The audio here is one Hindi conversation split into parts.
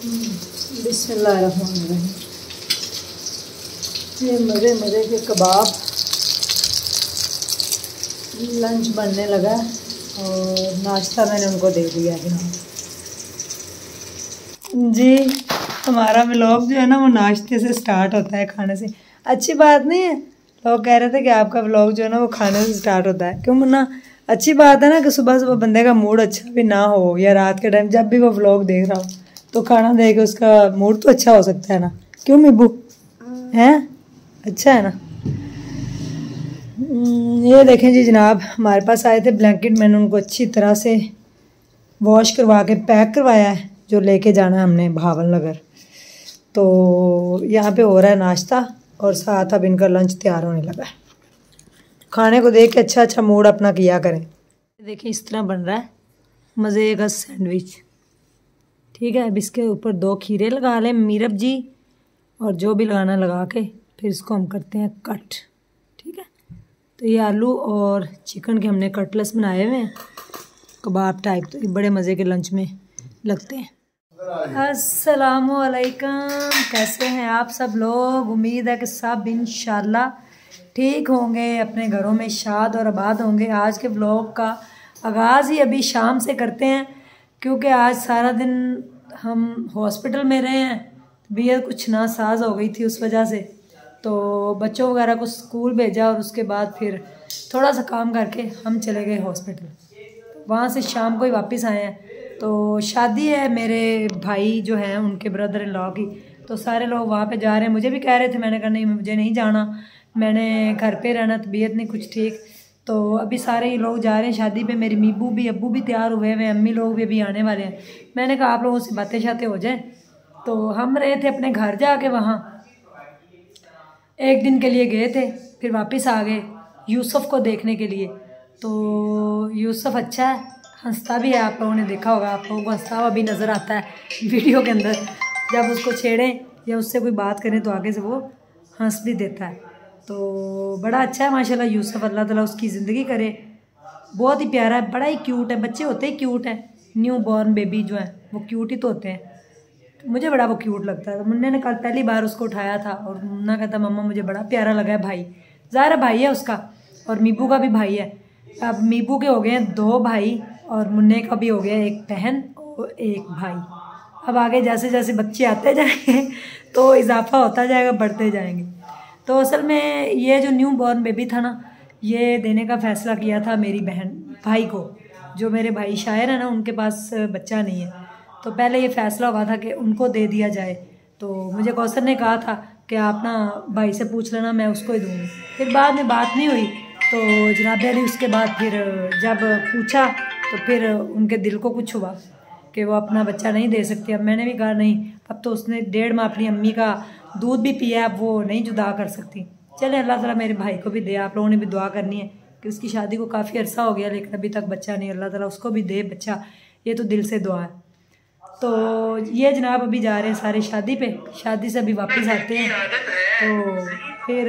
बिस्मिल्लाहिर्रहमानिर्रहीम। ये मज़े मज़े के कबाब लंच बनने लगा और नाश्ता मैंने उनको दे दिया जनाब जी। हमारा व्लॉग जो है ना वो नाश्ते से स्टार्ट होता है, खाने से। अच्छी बात नहीं है, लोग कह रहे थे कि आपका व्लॉग जो है ना वो खाने से स्टार्ट होता है। क्यों ना अच्छी बात है ना कि सुबह सुबह बंदे का मूड अच्छा भी ना हो या रात के टाइम जब भी वो व्लॉग देख रहा हो तो खाना देख के उसका मूड तो अच्छा हो सकता है ना। क्यों मिब्बू हैं, अच्छा है ना। ये देखें जी जनाब, हमारे पास आए थे ब्लैंकेट, मैंने उनको अच्छी तरह से वॉश करवा के पैक करवाया है, जो लेके जाना है हमने भावल नगर। तो यहाँ पे हो रहा है नाश्ता और साथ अब इनका लंच तैयार होने लगा है। खाने को देख के अच्छा अच्छा मूड अपना किया करें। देखिए इस तरह बन रहा है मज़े का सैंडविच, ठीक है। अब इसके ऊपर 2 खीरे लगा लें मीरब जी, और जो भी लगाना लगा के फिर इसको हम करते हैं कट, ठीक है। तो ये आलू और चिकन के हमने कटलेट्स बनाए हुए हैं कबाब टाइप, तो ये बड़े मज़े के लंच में लगते हैं। अस्सलामुअलैकुम, कैसे हैं आप सब लोग? उम्मीद है कि सब इंशाल्लाह ठीक होंगे, अपने घरों में शाद और आबाद होंगे। आज के व्लॉग का आगाज़ ही अभी शाम से करते हैं, क्योंकि आज सारा दिन हम हॉस्पिटल में रहे हैं। तबीयत कुछ नासाज हो गई थी, उस वजह से तो बच्चों वगैरह को स्कूल भेजा और उसके बाद फिर थोड़ा सा काम करके हम चले गए हॉस्पिटल। वहाँ से शाम को ही वापस आए हैं। तो शादी है मेरे भाई जो हैं उनके ब्रदर इन लॉ की, तो सारे लोग वहाँ पे जा रहे हैं। मुझे भी कह रहे थे, मैंने कहा नहीं मुझे नहीं जाना, मैंने घर पे रहना, तबीयत नहीं कुछ ठीक। तो अभी सारे ही लोग जा रहे हैं शादी पे। मेरी मीबू भी अब्बू भी तैयार हुए हुए हैं, अम्मी लोग भी अभी आने वाले हैं। मैंने कहा आप लोगों से बातें शातें हो जाए। तो हम रहे थे अपने घर जाके, वहाँ एक दिन के लिए गए थे, फिर वापस आ गए यूसुफ को देखने के लिए। तो यूसुफ अच्छा है, हंसता भी है, आप लोगों ने देखा होगा, आप लोगों को हंसता हुआ भी नज़र आता है वीडियो के अंदर। जब उसको छेड़ें या उससे कोई बात करें तो आगे से वो हंस भी देता है। तो बड़ा अच्छा है माशाल्लाह यूसुफ, अल्लाह ताला उसकी ज़िंदगी करे। बहुत ही प्यारा है, बड़ा ही क्यूट है, बच्चे होते ही क्यूट हैं। न्यू बॉर्न बेबी जो है वो क्यूट ही तो होते हैं। मुझे बड़ा वो क्यूट लगता है। मुन्ने ने कल पहली बार उसको उठाया था और मुन्ना कहता मम्मा मुझे बड़ा प्यारा लगा है भाई। ज़ाहिर भाई है उसका, और मीबू का भी भाई है। अब मीबू के हो गए हैं 2 भाई और मुन्ने का भी हो गया 1 बहन और 1 भाई। अब आगे जैसे जैसे बच्चे आते जाएंगे तो इजाफा होता जाएगा, बढ़ते जाएंगे। तो असल में ये जो न्यू बॉर्न बेबी था ना, ये देने का फ़ैसला किया था मेरी बहन भाई को। जो मेरे भाई शायर है ना, उनके पास बच्चा नहीं है, तो पहले ये फ़ैसला हुआ था कि उनको दे दिया जाए। तो मुझे कौसर ने कहा था कि आप ना भाई से पूछ लेना, मैं उसको ही दूँगी। फिर बाद में बात नहीं हुई, तो जनाब अली उसके बाद फिर जब पूछा तो फिर उनके दिल को कुछ हुआ कि वो अपना बच्चा नहीं दे सकती। अब मैंने भी कहा नहीं, अब तो उसने 1.5 माह अपनी अम्मी का दूध भी पिया, अब वो नहीं जुदा कर सकती। चले अल्लाह ताला मेरे भाई को भी दे, आप लोगों ने भी दुआ करनी है कि उसकी शादी को काफ़ी अरसा हो गया लेकिन अभी तक बच्चा नहीं, अल्लाह ताला उसको भी दे बच्चा, ये तो दिल से दुआ है। तो ये जनाब अभी जा रहे हैं सारे शादी पे, शादी से अभी वापस आते हैं तो फिर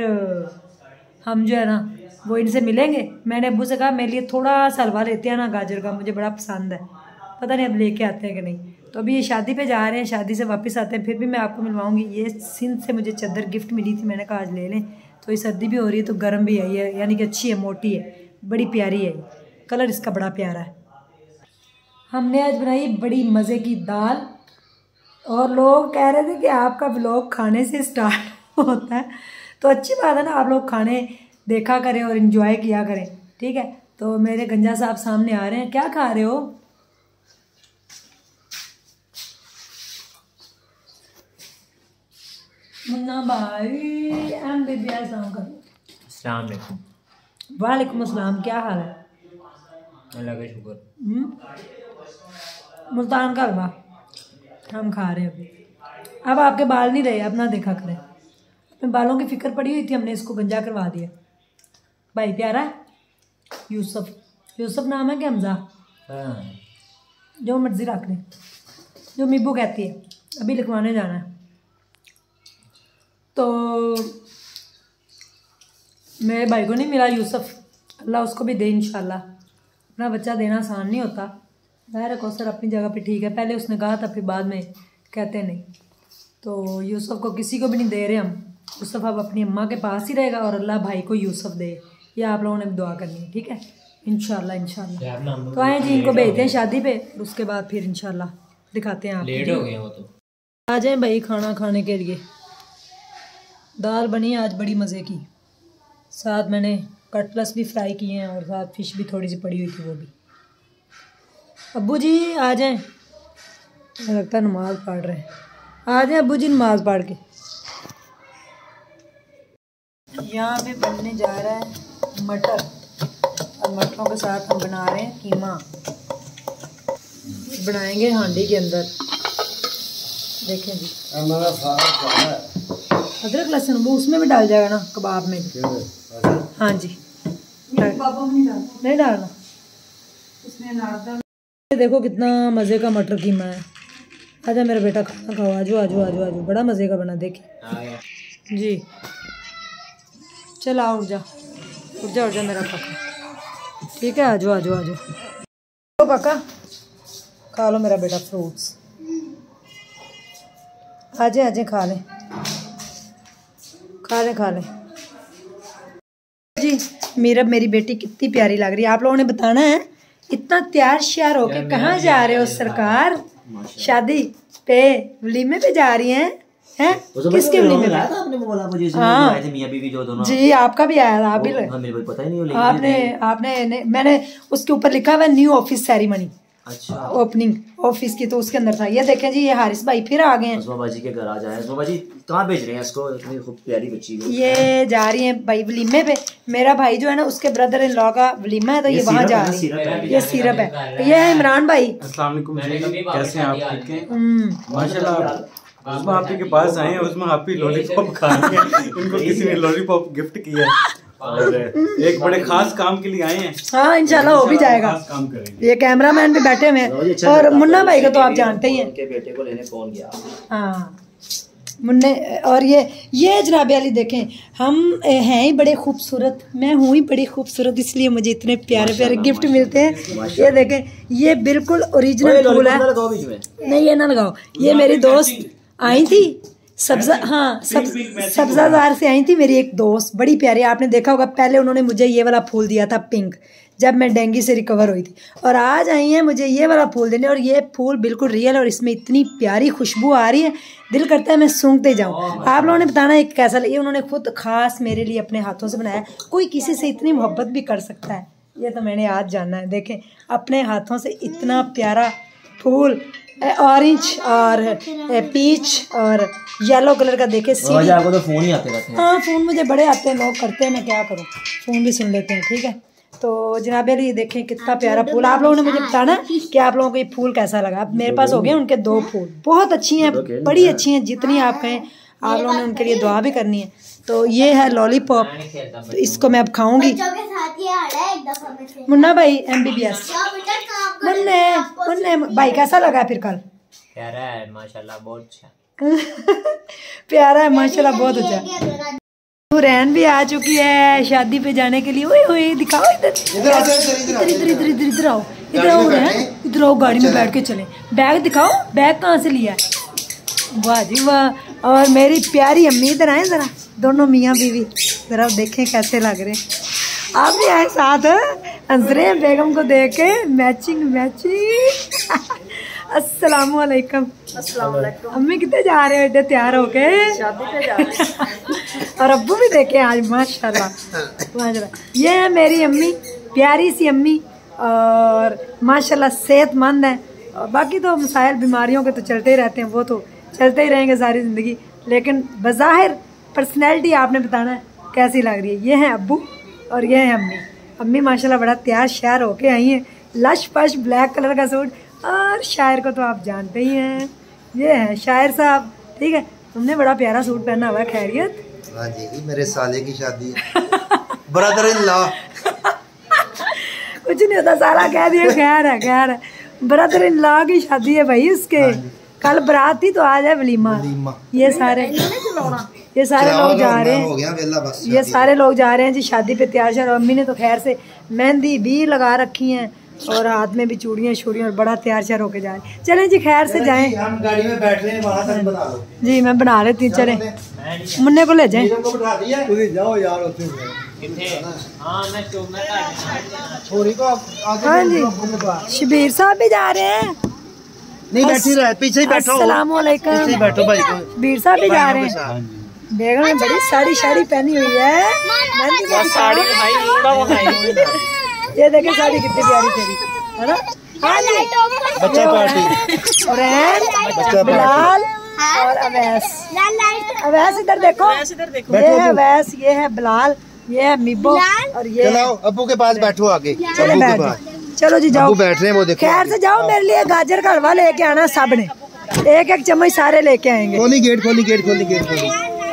हम जो है ना वो इनसे मिलेंगे। मैंने अब्बू से कहा मेरे लिए थोड़ा सा हलवा लेते हैं ना गाजर का, मुझे बड़ा पसंद है, पता नहीं अब लेके आते हैं कि नहीं। तो अभी ये शादी पे जा रहे हैं, शादी से वापस आते हैं फिर भी मैं आपको मिलवाऊंगी। ये सिंध से मुझे चादर गिफ्ट मिली थी, मैंने कहा आज ले लें। तो ये सर्दी भी हो रही है तो गर्म भी है ये, यानी कि अच्छी है, मोटी है, बड़ी प्यारी है, कलर इसका बड़ा प्यारा है। हमने आज बनाई बड़ी मज़े की दाल, और लोग कह रहे थे कि आपका व्लॉग खाने से स्टार्ट होता है, तो अच्छी बात है ना, आप लोग खाने देखा करें और इन्जॉय किया करें, ठीक है। तो मेरे गंजा साहब सामने आ रहे हैं, क्या खा रहे हो? मुन्ना भाई एम बेबी अस्सलाम वालेकुम। वालेकुम अस्सलाम, क्या हाल है? अल्लाह का शुक्र। मुल्तान का हलवा हम खा रहे हैं अभी। अब आपके बाल नहीं रहे, अपना देखा करें। अपने बालों की फिक्र पड़ी हुई थी, हमने इसको गंजा करवा दिया। भाई प्यारा है यूसुफ, यूसुफ नाम है कि हमजा? जो मर्जी रख लें, जो मीबू कहती है। अभी लिखवाने जाना है तो मेरे भाई को नहीं मिला यूसुफ, अल्लाह उसको भी दे इंशाल्लाह। अपना बच्चा देना आसान नहीं होता। ज़ाहिर है कौसर अपनी जगह पे ठीक है, पहले उसने कहा था फिर बाद में कहते नहीं। तो यूसुफ को किसी को भी नहीं दे रहे हम। यूसुफ अब अपनी अम्मा के पास ही रहेगा और अल्लाह भाई को यूसुफ दे। ये आप लोगों ने भी दुआ करनी है, ठीक है, इंशाल्लाह इंशाल्लाह। तो आए जी, इनको भेजते हैं शादी पे, उसके बाद फिर इंशाल्लाह दिखाते हैं आप। लेट हो गए वो तो। आ जाएं भाई खाना खाने के लिए। दाल बनी आज बड़ी मज़े की, साथ मैंने कटलस भी फ्राई किए हैं और साथ फिश भी थोड़ी सी पड़ी हुई थी वो भी। अब्बू जी आ जाएं, लगता है नमाज़ पढ़ रहे हैं। आ जाएं अब्बू जी नमाज़ पढ़ के। यहाँ पे बनने जा रहा है मटर और मटरों के साथ हम बना रहे हैं कीमा। बनाएंगे हांडी के अंदर। देखें जी अदरक लहसुन वो उसमें भी डाल जाएगा ना, कबाब में भी। हाँ जी नहीं डालना। देखो कितना मज़े का मटर कीमा है। आजा मेरा बेटा खाना खाओ, आजो आजो आजो आजो, बड़ा मज़े का बना देखे जी। चल आओ, उठ जा उठ जा मेरा काका, ठीक है, आजो आजो आजो। तो काका खा लो मेरा बेटा फ्रूट्स, आजे आजे खा ले खा ले जी। मेरी बेटी कितनी प्यारी लग रही है। आप लोगों ने बताना है इतना तैयार श्यार होके कहाँ जा रहे हो सरकार? शादी पे वलीमे पे जा रही हैं? हैं किसके वलीमे पे? आपने बोला मुझे आए थे मियां बीवी जो दोनों जी, आपका भी आया था। आप भी मेरे को पता ही नहीं। आपने मैंने उसके ऊपर लिखा हुआ न्यू ऑफिस सेरेमनी, अच्छा ओपनिंग ऑफिस की, तो उसके अंदर था। ये देखें जी, ये हारिस भाई फिर आ गए हैं। बाबा जी के घर आ जाए। बाबा जी कहाँ भेज रहे हैं इसको, इतनी खूब प्यारी बच्ची को? ये जा रही है भाई वलीमे पे। मेरा भाई जो है ना उसके ब्रदर इन लॉ का वलीमा है, तो ये वहाँ जा रही है। ये सिरप है। ये है इमरान भाई। अस्सलाम वालेकुम जी, कैसे हैं आप? ठीक हैं माशाल्लाह। उसमें आप के पास आए हैं, उसमें आप ही लॉलीपॉप खाएंगे। इनको किसी ने लॉलीपॉप गिफ्ट किया है और एक बड़े खास काम के लिए आए हैं। हाँ इंशाल्लाह हो भी जाएगा। काम करेंगे। ये कैमरामैन भी बैठे हुए हैं और मुन्ना भाई को तो आप जानते ही हैं। उनके बेटे को लेने कौन गया? हाँ मुन्ने। और ये जनाब अली देखें, हम हैं ही बड़े खूबसूरत, मैं हूँ ही बड़ी खूबसूरत, इसलिए मुझे इतने प्यारे प्यारे गिफ्ट मिलते हैं। ये देखें, ये बिल्कुल ओरिजिनल फूल है। नहीं ये ना लगाओ। ये मेरी दोस्त आई थी सब्जादार से आई थी मेरी एक दोस्त, बड़ी प्यारी। आपने देखा होगा पहले उन्होंने मुझे ये वाला फूल दिया था पिंक, जब मैं डेंगू से रिकवर हुई थी, और आज आई हैं मुझे ये वाला फूल देने। और ये फूल बिल्कुल रियल और इसमें इतनी प्यारी खुशबू आ रही है, दिल करता है मैं सूंघते जाऊँ। आप लोगों ने बताना एक कैसा लगे। उन्होंने खुद खास मेरे लिए अपने हाथों से बनाया। कोई किसी से इतनी मोहब्बत भी कर सकता है, ये तो मैंने आज जाना है। देखें अपने हाथों से इतना प्यारा फूल, ऑरेंज और पीच और येलो कलर का। देखे आपको तो फोन ही आते रहते हैं। हाँ फोन मुझे बड़े आते हैं, लोग करते हैं, मैं क्या करूँ, फोन भी सुन लेते हैं। ठीक है, तो जनाब ये देखें कितना प्यारा फूल। आप लोगों ने मुझे बताना कि आप लोगों को ये फूल कैसा लगा। मेरे पास हो गए उनके 2 फूल, बहुत अच्छी हैं, बड़ी अच्छी हैं, जितनी आप कहें। आप लोगों ने उनके लिए दुआ भी करनी है। तो ये है लॉलीपॉप, तो इसको मैं अब खाऊंगी। मुन्ना भाई MBBS मुन्ने भाई कैसा लगा फिर कल? प्यारा है माशाल्लाह, बहुत अच्छा। प्यारा है माशाल्लाह, बहुत अच्छा। रहन भी आ चुकी है शादी पे जाने के लिए। ओए ओए दिखाओ इधर इधर इधर इधर इधर इधर आओ, इधर आओ रहन, इधर आओ, गाड़ी में बैठ के चले। बैग दिखाओ, बैग कहाँ से लिया? वाह जी वाह। और मेरी प्यारी अम्मी इधर आए जरा, दोनों मियाँ बीवी जरा देखें कैसे लग रहे हैं। आप भी आए साथ अंजरे बेगम को देख के मैचिंग अस्सलामुअलैकुम। अम्मी कितने जा रहे हो एडे तैयार होके? शादी पे जा रहे हैं। और अब्बू भी देखे आज माशाल्लाह। ये है मेरी अम्मी, प्यारी सी अम्मी, और माशाल्लाह सेहतमंद है। और बाकी तो मसाइल बीमारियों के तो चलते ही रहते हैं, वो तो चलते ही रहेंगे सारी ज़िंदगी। लेकिन बज़ाहिर पर्सनैलिटी आपने बताना है कैसी लग रही है। ये है अब्बू और ये है अम्मी। अम्मी माशाल्लाह बड़ा तैयार श्यार होके आई हैं, लश पश ब्लैक कलर का सूट। और शायर को तो आप जानते ही हैं, ये है शायर साहब। ठीक है, तुमने बड़ा प्यारा सूट पहना हुआ है, खैरियत? हाँ जी, मेरे साले की शादी है। Brother in law. कुछ नहीं होता, साला कह दिया। खैर है ब्रदर इन लॉ की शादी है भाई उसके। कल बारात थी तो आज है वलीमा। ये सारे लोग जा रहे हैं, ये सारे लोग जा रहे हैं जी शादी पे तैयार श्यार। अम्मी ने तो खैर से मेहंदी भी लगा रखी हैं और हाथ में भी चूड़ियाँ शूड़ियाँ और बड़ा तैयार श्यार होके जाए। चलें जी खैर से जाएं। हम गाड़ी में बैठ रहे हैं, वहाँ तक बता लो जी मैं बना लेती हूँ। चलें मुन्ने को ले जाएं। जाओ यार हाँ जी शबीर साहब भी जा रहे हैं। नहीं बैठी रहे, पीछे ही बैठो, अस्सलामुअलैकुम। पीछे ही बैठो भाई को। शबीर साहब भी जा रहे हैं। बेगम ने बड़ी साड़ी पहनी हुई है। ये देखे साड़ी कितनी प्यारी तेरी है ना। हाँ जी बच्चा पार्टी और बिलाल और अवैस। अवैस इधर देखो, ये है अवैस, ये है बिलाल, ये है मिबो और ये। चलो अब्बू के पास बैठो आगे। चलो बैठ जाओ। चलो जी जाओ, बैठ रहे हैं वो देखो। खैर से जाओ, मेरे लिए गाजर का हलवा लेके आना सब ने, एक एक चम्मच सारे लेके आएंगे। खोली गेट खोली गेट खोली गेट खोली।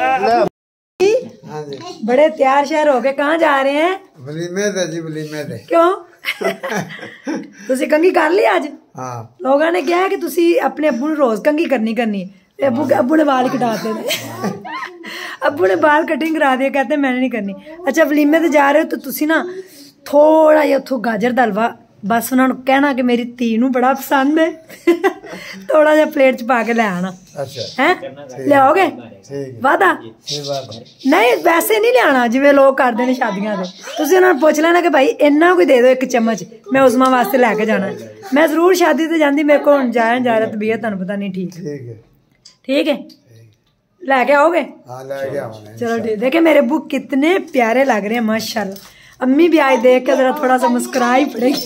बड़े तैयार शहर हो गए, कहाँ जा रहे हैं? वलीमे दे जी, वलीमे दे। क्यों तुसी कंगी कर ली आज? हाँ लोगों ने कहा कि तुसी अपने अब्बू ने रोज कंगी करनी ते अब्बू ने बाल कटाते थे। अब्बू ने बाल कटिंग करा दिया, कहते मैंने नहीं करनी। अच्छा वलीमे ते जा रहे हो तो तुसी ना थोड़ा जिहा उथों गाजर दा हलवा बस उन्होंने कहना कि मेरी धी नूं बड़ा पसंद है थोड़ा जिहा प्लेट च पा के ले आना। अच्छा हैं लियाओगे? वादा नहीं वैसे नहीं लियाना जिवें लोग करते हैं शादियां ते। तुसीं उन्होंने पुछ लेना कि भाई इन्ना कोई दे दो एक चम्मच, मैं उस्मा वास्ते लैके जाना। मैं जरूर शादी ते जांदी, मेरे को जाया जा रहा तबीयत तुहानूं पता नहीं ठीक है लैके आओगे? चलो ठीक। देखे मेरे अब्बू कितने प्यारे लग रहे हैं माशाल्लाह। अम्मी भी आज देख के जरा थोड़ा सा मुस्कुरा ही पड़ेगी।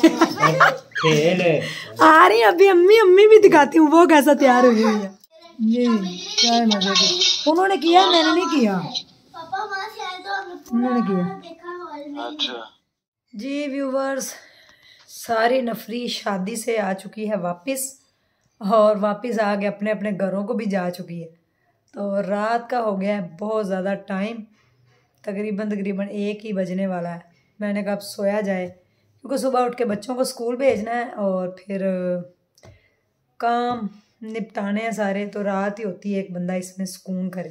आ रही अभी अम्मी भी दिखाती हूँ वो कैसा तैयार हुई है। जी क्या मजे की उन्होंने किया, मैंने नहीं किया, उन्होंने किया। जी व्यूवर्स, सारी नफरी शादी से आ चुकी है वापस, और वापस आ गए अपने अपने घरों को भी जा चुकी है। तो रात का हो गया है बहुत ज़्यादा टाइम, तकरीबन 1 ही बजने वाला है। मैंने कहा अब सोया जाए, क्योंकि सुबह उठ के बच्चों को स्कूल भेजना है और फिर काम निपटाने हैं सारे, तो रात ही होती है एक बंदा इसमें सुकून करे।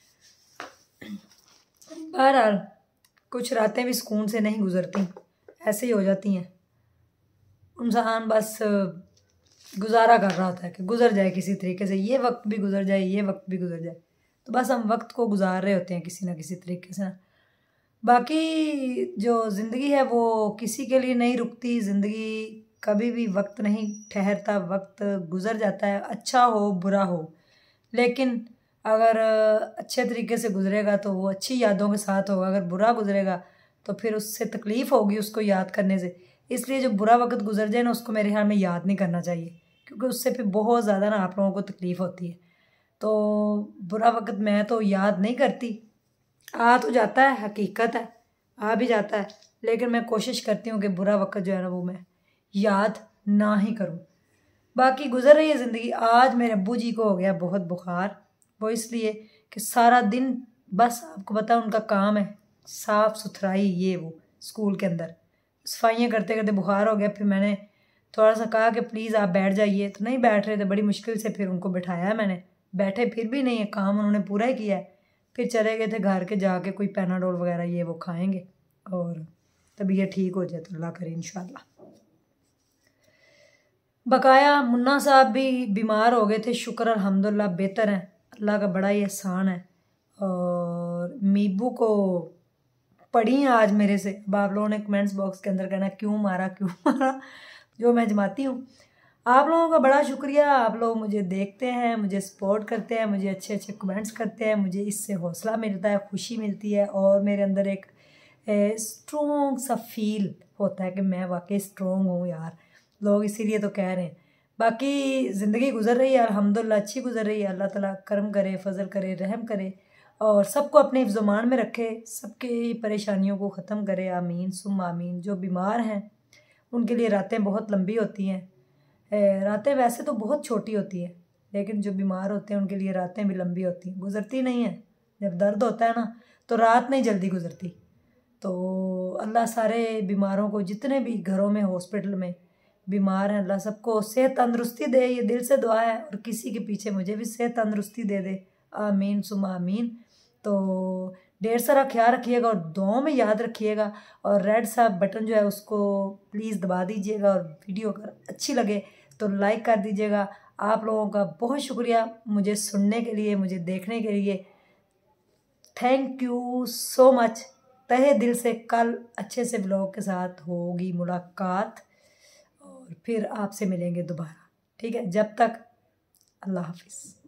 बहरहाल कुछ रातें भी सुकून से नहीं गुजरती, ऐसे ही हो जाती हैं। इंसान बस गुजारा कर रहा होता है कि गुजर जाए किसी तरीके से, ये वक्त भी गुजर जाए, ये वक्त भी गुजर जाए, तो बस हम वक्त को गुजार रहे होते हैं किसी ना किसी तरीके से। बाकी जो ज़िंदगी है वो किसी के लिए नहीं रुकती, ज़िंदगी कभी भी वक्त नहीं ठहरता, वक्त गुज़र जाता है, अच्छा हो बुरा हो। लेकिन अगर अच्छे तरीके से गुज़रेगा तो वो अच्छी यादों के साथ होगा, अगर बुरा गुज़रेगा तो फिर उससे तकलीफ़ होगी उसको याद करने से। इसलिए जो बुरा वक्त गुजर जाए ना उसको मेरे ख्याल में याद नहीं करना चाहिए, क्योंकि उससे फिर बहुत ज़्यादा ना आप लोगों को तकलीफ़ होती है। तो बुरा वक्त मैं तो याद नहीं करती, आ तो जाता है, हकीकत है आ भी जाता है, लेकिन मैं कोशिश करती हूँ कि बुरा वक्त जो है ना वो मैं याद ना ही करूँ। बाकी गुजर रही है ज़िंदगी। आज मेरे अब्बू जी को हो गया बहुत बुखार, वो इसलिए कि सारा दिन बस आपको पता उनका काम है साफ़ सुथराई, ये वो स्कूल के अंदर सफाइयाँ करते करते बुखार हो गया। फिर मैंने थोड़ा सा कहा कि प्लीज़ आप बैठ जाइए, तो नहीं बैठ रहे थे, बड़ी मुश्किल से फिर उनको बैठाया मैंने, बैठे फिर भी नहीं है, काम उन्होंने पूरा ही किया है। फिर चले गए थे घर के, जाके कोई पैनाडोल वगैरह ये वो खाएंगे और तबीयत ठीक हो जाए तो अल्लाह करे इंशाल्लाह। बकाया मुन्ना साहब भी बीमार हो गए थे, शुक्र अल्हम्दुलिल्लाह बेहतर हैं, अल्लाह का बड़ा ही एहसान है। और मीबू को पढ़ी आज मेरे से, अब आप लोगों ने कमेंट्स बॉक्स के अंदर कहना क्यों मारा जो मैं जमाती हूँ। आप लोगों का बड़ा शुक्रिया, आप लोग मुझे देखते हैं, मुझे सपोर्ट करते हैं, मुझे अच्छे अच्छे कमेंट्स करते हैं, मुझे इससे हौसला मिलता है, खुशी मिलती है, और मेरे अंदर एक स्ट्रॉन्ग सा फील होता है कि मैं वाकई स्ट्रॉन्ग हूँ यार, लोग इसीलिए तो कह रहे हैं। बाकी ज़िंदगी गुजर रही है अल्हम्दुलिल्लाह, अच्छी गुजर रही है, अल्लाह ताला करम करे, फजल करे, रहम करे और सबको अपने हिफ्ज़-ओ-मान में रखे, सबके परेशानियों को ख़त्म करे, आमीन सुम आमीन। जो बीमार हैं उनके लिए रातें बहुत लंबी होती हैं, रातें वैसे तो बहुत छोटी होती है, लेकिन जो बीमार होते हैं उनके लिए रातें भी लंबी होती हैं, गुजरती नहीं हैं। जब दर्द होता है ना तो रात नहीं जल्दी गुजरती। तो अल्लाह सारे बीमारों को, जितने भी घरों में हॉस्पिटल में बीमार हैं, अल्लाह सबको सेहत तंदुरुस्ती दे, ये दिल से दुआ है, और किसी के पीछे मुझे भी सेहत तंदुरुस्ती दे दे, आमीन सुम आमीन। तो ढेर सारा ख्याल रखिएगा और दुआओं में याद रखिएगा। और रेड सा बटन जो है उसको प्लीज़ दबा दीजिएगा, और वीडियो अगर अच्छी लगे तो लाइक कर दीजिएगा। आप लोगों का बहुत शुक्रिया मुझे सुनने के लिए, मुझे देखने के लिए। थैंक यू सो मच, तहे दिल से। कल अच्छे से व्लॉग के साथ होगी मुलाकात और फिर आपसे मिलेंगे दोबारा, ठीक है? जब तक अल्लाह हाफिज़।